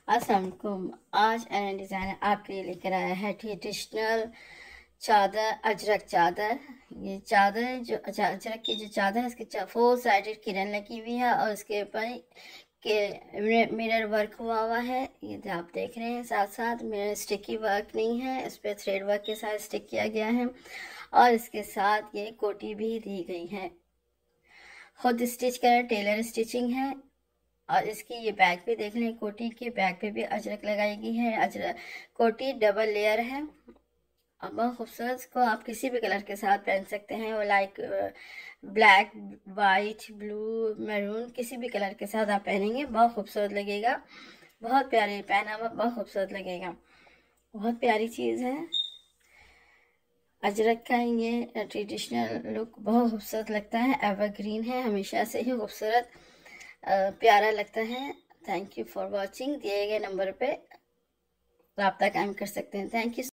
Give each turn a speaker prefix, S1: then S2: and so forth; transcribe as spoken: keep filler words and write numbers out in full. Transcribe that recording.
S1: अस्सलाम वालेकुम। आज एन डिज़ाइनर आपके लिए लेकर आया है ट्रेडिशनल चादर, अजरक चादर। ये चादर जो अजरक की जो चादर है, इसके फोर साइडेड किरण लगी हुई है और इसके ऊपर के मिरर वर्क हुआ हुआ है। ये जो आप देख रहे हैं, साथ साथ मिरर स्टिकी वर्क नहीं है, इस पर थ्रेड वर्क के साथ स्टिक किया गया है और इसके साथ ये कोटी भी दी गई है। खुद स्टिच कर टेलर स्टिचिंग है। और इसकी ये बैक पे देख लें, कोटी के बैक पे भी अजरक लगाई गई है। अजरक कोटी डबल लेयर है और बहुत खूबसूरत। इसको आप किसी भी कलर के साथ पहन सकते हैं, वो like black, white, blue, maroon, किसी भी कलर के साथ आप पहनेंगे बहुत खूबसूरत लगेगा। बहुत प्यारी पहना हुआ बहुत खूबसूरत लगेगा। बहुत प्यारी चीज़ है। अजरक का ये ट्रेडिशनल लुक बहुत खूबसूरत लगता है, एवरग्रीन है, हमेशा से ही खूबसूरत प्यारा लगता है। Thank you for watching. दिए गए नंबर पे रब्ता कायम कर सकते हैं। Thank you.